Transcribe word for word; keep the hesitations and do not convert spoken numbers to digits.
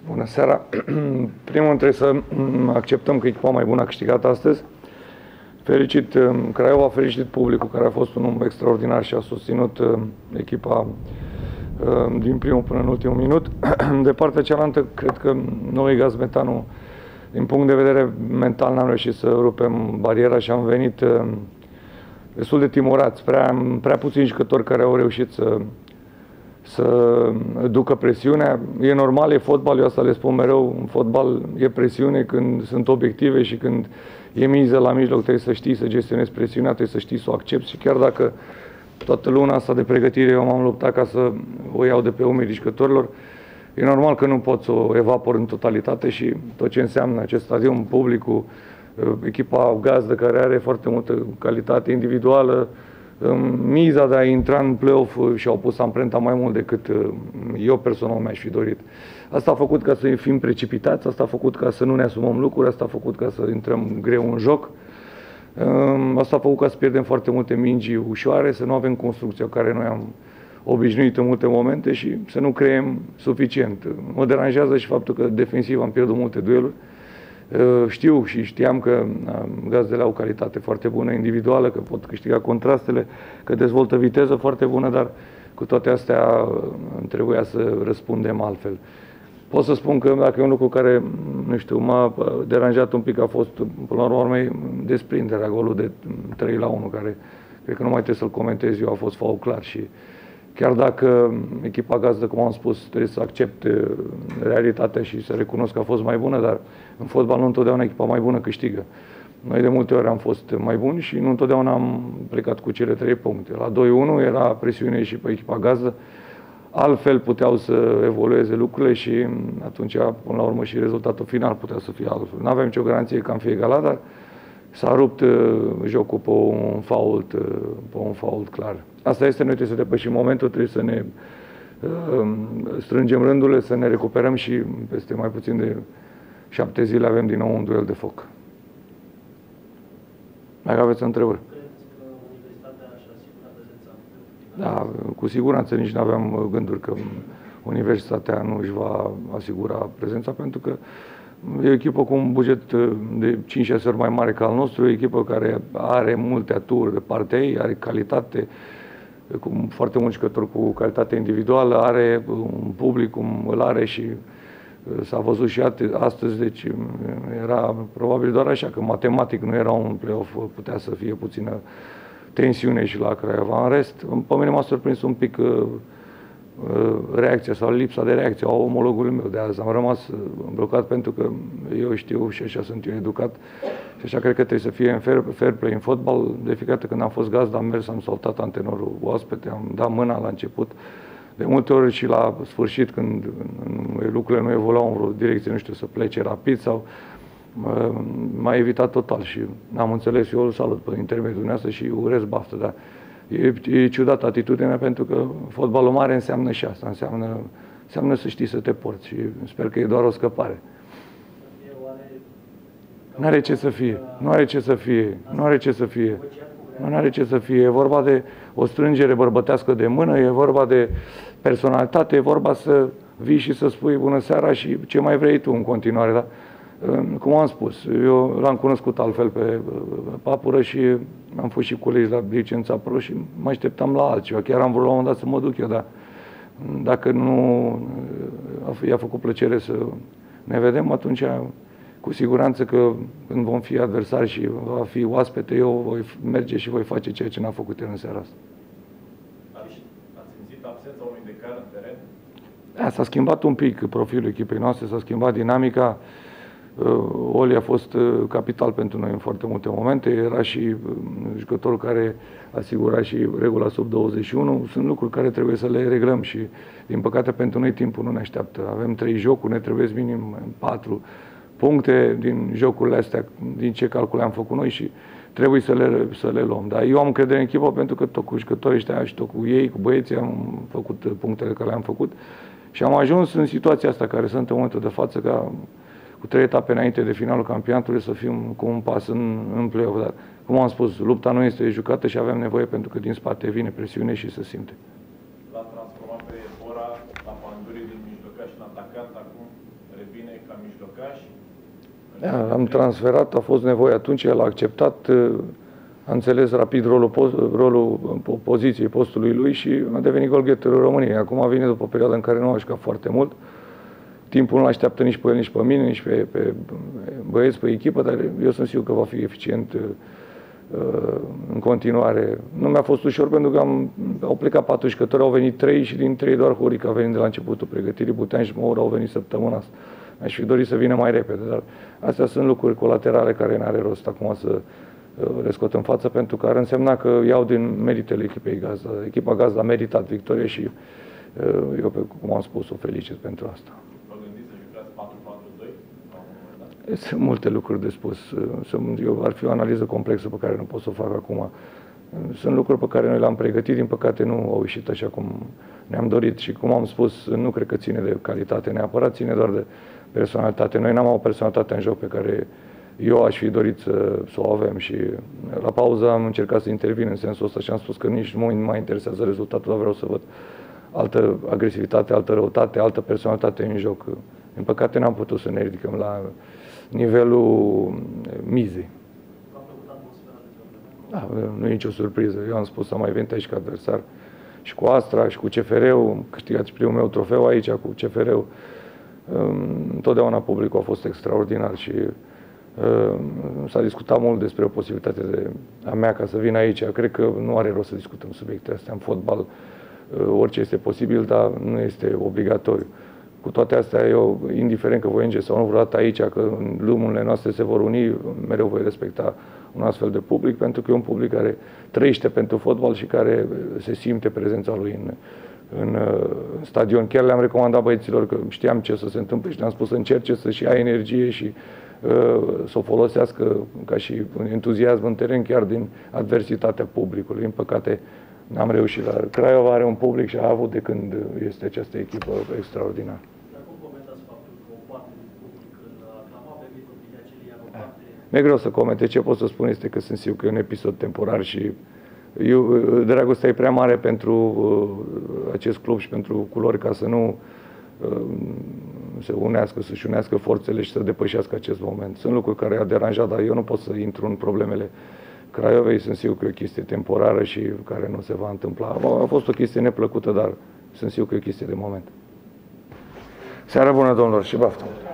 Bună seara! Primul trebuie să acceptăm că echipa mai bună a câștigat astăzi. Felicit Craiova, felicit publicul care a fost un om extraordinar și a susținut echipa din primul până în ultimul minut. De partea cealaltă, cred că noi, Gazmetanul, din punct de vedere mental, n-am reușit să rupem bariera și am venit destul de timorați. Prea, prea puțini jucători care au reușit să să ducă presiunea. E normal, e fotbal, eu asta le spun mereu, în fotbal e presiune când sunt obiective și când e miză la mijloc, trebuie să știi să gestionezi presiunea, trebuie să știi să o accepti și chiar dacă toată luna asta de pregătire eu m-am luptat ca să o iau de pe umerii jucătorilor, e normal că nu pot să o evapor în totalitate și tot ce înseamnă acest stadion, publicul, echipa gazdă care are foarte multă calitate individuală, miza de a intra în play-off și-au pus amprenta mai mult decât eu personal mi-aș fi dorit. Asta a făcut ca să fim precipitați, asta a făcut ca să nu ne asumăm lucruri, asta a făcut ca să intrăm greu în joc, asta a făcut ca să pierdem foarte multe mingi ușoare, să nu avem construcția care noi am obișnuit în multe momente și să nu creăm suficient. Mă deranjează și faptul că defensiv am pierdut multe dueluri. Știu și știam că gazdele au calitate foarte bună individuală, că pot câștiga contrastele, că dezvoltă viteză foarte bună, dar cu toate astea trebuia să răspundem altfel. Pot să spun că dacă e un lucru care, nu știu, m-a deranjat un pic, a fost, până la urmă, desprinderea, golul de trei la unu, care cred că nu mai trebuie să-l comentez eu, a fost faul clar și chiar dacă echipa gazdă, cum am spus, trebuie să accepte realitatea și să recunosc că a fost mai bună, dar în fotbal nu întotdeauna echipa mai bună câștigă. Noi de multe ori am fost mai buni și nu întotdeauna am plecat cu cele trei puncte. La doi unu era presiune și pe echipa gazdă, altfel puteau să evolueze lucrurile și atunci, până la urmă, și rezultatul final putea să fie altfel. Nu aveam nicio garanție că am fi egalat, dar s-a rupt uh, jocul pe un fault, uh, pe un fault clar. Asta este, noi trebuie să depășim momentul, trebuie să ne uh, strângem rândurile, să ne recuperăm și peste mai puțin de șapte zile avem din nou un duel de foc. Dacă aveți întrebări. Da, cu siguranță nici nu aveam gânduri că Universitatea nu își va asigura prezența, pentru că e o echipă cu un buget de cinci șase ori mai mare ca al nostru, o echipă care are multe aturi de partea ei, are calitate, cu foarte mulți jucători cu calitate individuală, are un public cum îl are și s-a văzut și astăzi, deci era probabil doar așa, că matematic nu era un play-off, putea să fie puțină tensiune și la Craiova. În rest, pe mine m-a surprins un pic reacția sau lipsa de reacție a omologului meu de azi. Am rămas blocat pentru că eu știu și așa sunt eu educat și așa cred că trebuie să fie în fair, fair play în fotbal. De fiecare dată când am fost gazdă, am mers, am saltat antenorul oaspete, am dat mâna la început. De multe ori și la sfârșit, când lucrurile nu evoluau în vreo direcție, nu știu, să plece rapid sau m-a evitat total și n-am înțeles, eu îl salut pe intermediul dumneavoastră și urez baftă, dar e, e ciudată atitudinea, pentru că fotbalul mare înseamnă și asta, înseamnă, înseamnă să știi să te porți și sper că e doar o scăpare. Nu are ce să fie, nu are ce să fie, nu are ce să fie, nu are ce să fie, e vorba de o strângere bărbătească de mână, e vorba de personalitate, e vorba să vii și să spui bună seara și ce mai vrei tu în continuare, dar cum am spus, eu l-am cunoscut altfel pe Papură și am fost și colegi la licența pro și mă așteptam la altceva. Chiar am vrut la un moment dat să mă duc eu, dar dacă nu i-a făcut plăcere să ne vedem, atunci cu siguranță că când vom fi adversari și va fi oaspete, eu voi merge și voi face ceea ce n-a făcut el în seara asta. Ați simțit absența unui Decar în teren? Da, s-a schimbat un pic profilul echipei noastre, s-a schimbat dinamica. Oli a fost capital pentru noi în foarte multe momente, era și jucătorul care asigura și regula sub douăzeci și unu. Sunt lucruri care trebuie să le reglăm și, din păcate, pentru noi timpul nu ne așteaptă. Avem trei jocuri, ne trebuie minim patru puncte din jocurile astea, din ce calcule am făcut noi și trebuie să le, să le luăm. Dar eu am încredere în echipă pentru că tot cu jucătorii ăștia și tot cu ei, cu băieții, am făcut punctele care le-am făcut și am ajuns în situația asta care sunt în momentul de față, ca cu trei etape înainte de finalul campionatului să fim cu un pas în, în play-off. Dar, cum am spus, lupta nu este jucată și avem nevoie pentru că din spate vine presiune și se simte. L-a transformat pe Bora, la Panduri din mijlocaș în atacant, acum revine ca mijlocaș. Da, am transferat, a fost nevoie atunci, el a acceptat, a înțeles rapid rolul, rolul poziției postului lui și a devenit golgheterul României. Acum a venit după o perioadă în care nu a jucat foarte mult. Timpul nu așteaptă nici pe el, nici pe mine, nici pe, pe băieți, pe echipă, dar eu sunt sigur că va fi eficient în continuare. Nu mi-a fost ușor pentru că am, au plecat patru jucători, au venit trei și din trei doar Horic a venit de la începutul pregătirii, Butean și Moura au venit săptămâna asta. Aș fi dorit să vină mai repede, dar astea sunt lucruri colaterale care n-are rost acum să le scot în față, pentru că ar însemna că iau din meritele echipei gazdă. Echipa gazdă a meritat victorie și eu, cum am spus, o felicit pentru asta. Vă gândiți să jucați patru patru doi? Sunt multe lucruri de spus. Eu, ar fi o analiză complexă pe care nu pot să o fac acum. Sunt lucruri pe care noi le-am pregătit, din păcate nu au ieșit așa cum ne-am dorit și, cum am spus, nu cred că ține de calitate neapărat, ține doar de personalitate. Noi n-am o personalitate în joc pe care eu aș fi dorit să, să o avem și la pauză am încercat să intervin în sensul ăsta și am spus că nici nu mă interesează rezultatul, dar vreau să văd altă agresivitate, altă răutate, altă personalitate în joc. Din păcate n-am putut să ne ridicăm la nivelul mizei. Da, nu e nicio surpriză. Eu am spus, am mai venit aici ca adversar și cu Astra și cu C F R-ul, câștigat și primul meu trofeu aici cu C F R-ul. Întotdeauna publicul a fost extraordinar și s-a discutat mult despre o posibilitate de a mea ca să vin aici. Cred că nu are rost să discutăm subiectele astea. În fotbal orice este posibil, dar nu este obligatoriu. Cu toate astea, eu, indiferent că voi ajunge sau nu vreodată aici, că lumile noastre se vor uni, mereu voi respecta un astfel de public, pentru că e un public care trăiește pentru fotbal și care se simte prezența lui în, în, în stadion. Chiar le-am recomandat băieților că știam ce să se întâmple și le-am spus să încerce să-și ia energie și uh, să o folosească ca și entuziasm în teren, chiar din adversitatea publicului. Din păcate, n-am reușit, dar Craiova are un public și a avut de când este această echipă extraordinară. Dar cum comentați faptul că o parte din public îl aclama pe Victor Biliaceli, iar o parte... Mi-e greu să comentez. Ce pot să spun este că sunt sigur că e un episod temporar și eu, dragostea e prea mare pentru uh, acest club și pentru culori ca să nu uh, se unească, să-și unească forțele și să depășească acest moment. Sunt lucruri care i-au deranjat, dar eu nu pot să intru în problemele Craiovei. Sunt sigur că e o chestie temporară și care nu se va întâmpla. A fost o chestie neplăcută, dar sunt sigur că e o chestie de moment. Seară bună, domnilor, și baftă!